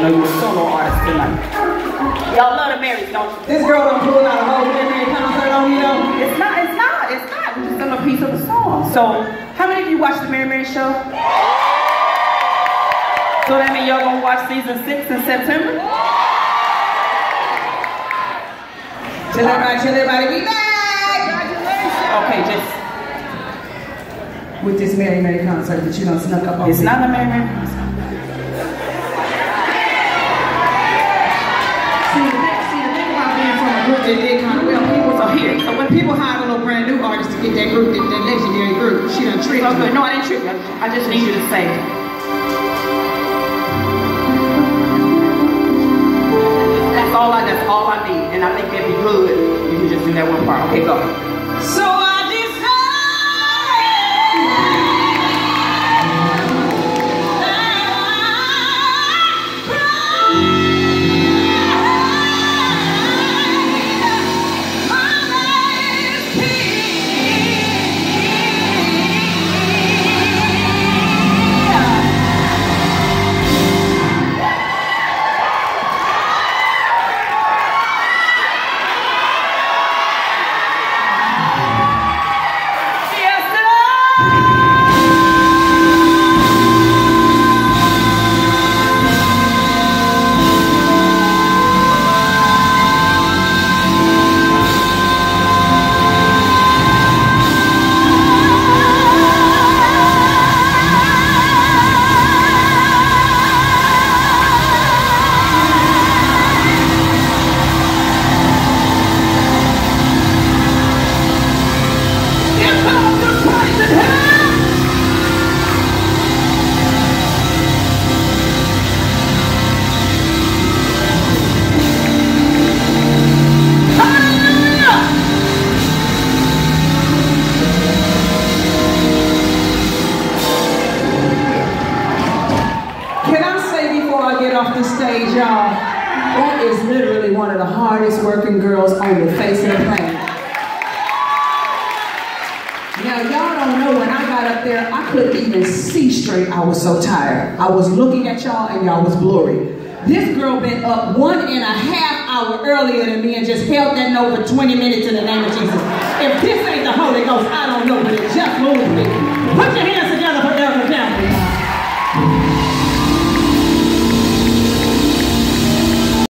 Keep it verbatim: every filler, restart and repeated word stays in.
know you're a solo artist tonight. Y'all love the Marys, don't you? This girl done pulled out a whole Mary Mary concert on you. It's not, it's not, it's not. We just done a piece of the song. So, how many of you watched the Mary Mary show? So that means y'all gonna watch season six in September? Tell everybody, tell everybody, we back! Congratulations! Okay, just with this Mary Mary concert that you done snuck up on. It's not a Mary Mary concert. See, the thing, see, the thing about being from a group that did kind of well, people are here. So when people hire a little brand new artist to get that group, that, that legendary group, she done tricked Okay, you. no, I didn't trick you. I just need you to say it. That's all I, that's all I need. And I think that'd be good if you just do that one part. Okay, go. So I off the stage, y'all. That is literally one of the hardest working girls on the face of the planet. Now, y'all don't know, when I got up there, I couldn't even see straight. I was so tired. I was looking at y'all and y'all was blurry. This girl been up one and a half hour earlier than me and just held that note for twenty minutes in the name of Jesus. If this ain't the Holy Ghost, I don't know, but it just moved me.